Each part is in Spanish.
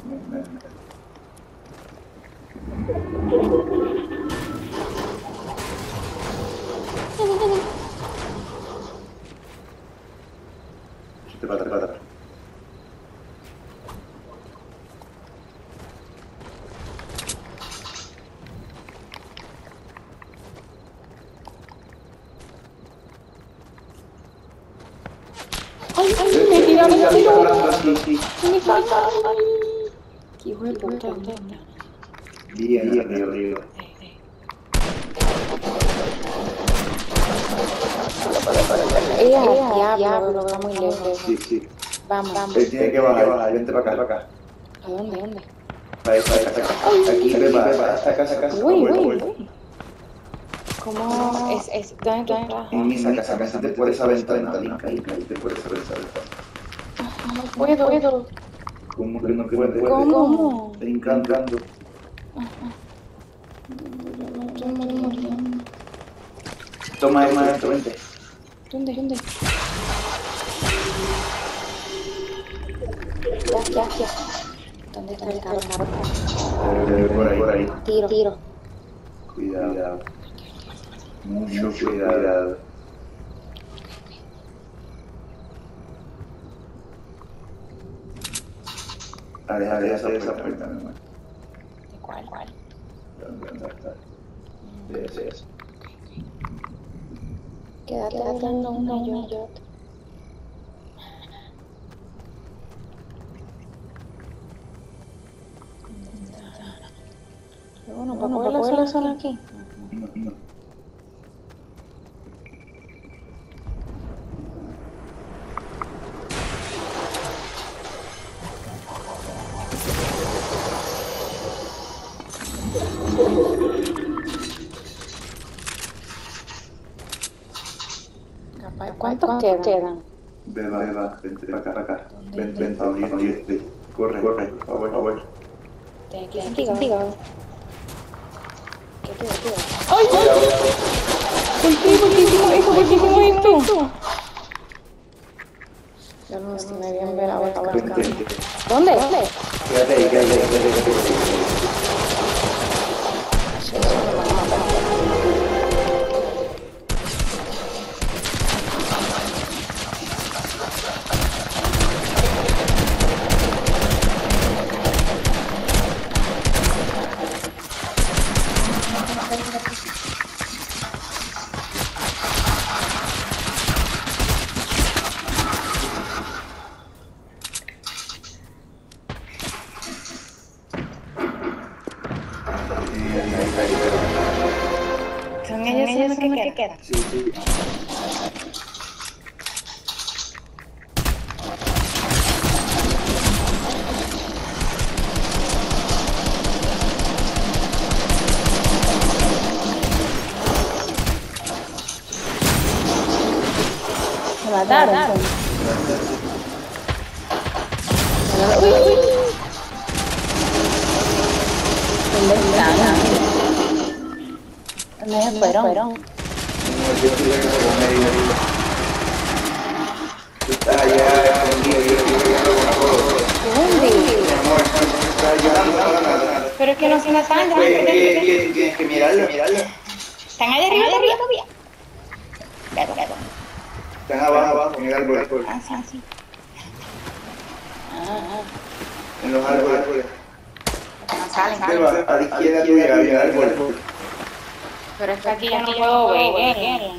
Te para atrás. Ay, me tiraron el tiro. Sí. Me falta. Qué hijo de puta. Bien, arriba. Diablo, está muy lejos. Sí. Vamos. Él tiene que bajar, vente para acá. ¿A dónde? Para acá. Aquí, ve, va, hasta acá. Uy. ¿Cómo? ¿Dónde tú estás? En mi casa, te por esa ventana. Caíte por esa ventana. No puedo. ¿Cómo que no puedes? ¿Cómo? Brincando. No estoy muriendo. Toma esto, vente. ¿Dónde? Ya. ¿Dónde está el carro? Por ahí. Tiro. Cuidado. Mucho cuidado. Deja esa puerta, mi hermano. ¿De cuál? ¿Dónde está? De ese. Quédate dando una yo. Bueno, ¿para coger la zona aquí? No. ¿Cuántos quedan? Beba, vente para acá. Vente, abrir. Corre, a ver. Te quedas pegado. ¿Qué te da? ¡Ay! ¿Por qué hicimos esto? Yo no sé, me bien ver ahora. Vente. ¿Dónde? Quédate ahí. ¿Son ellos los que quedan? Sí. ¿Me mataron? Uy. ¿Dónde están? ¿Dónde se fueron? Está allá escondido. Pero es que no se me sangran. Tienes que mirarlo. ¿Están allá arriba todavía? Claro. Están abajo, en el árbol. Sí. En los árboles. No salen. A la izquierda tuya hay un árbol. Pero es que aquí yo no puedo ver.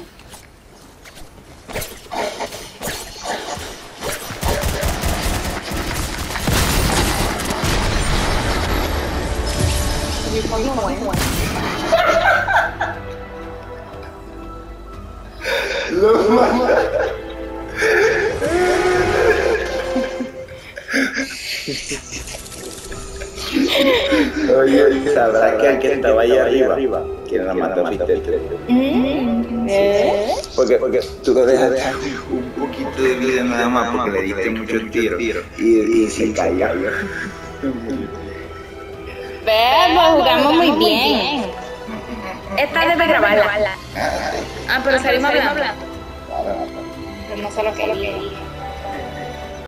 Los mata. Oye, sabrás que el que estaba ahí arriba, que la mató fuiste Porque tú lo dejas un poquito de vida nada más porque le diste muchos tiros y se cayó. Vemos, jugamos muy bien. Esta debe grabarla. Pero salimos hablando. Pero no sé lo que dije.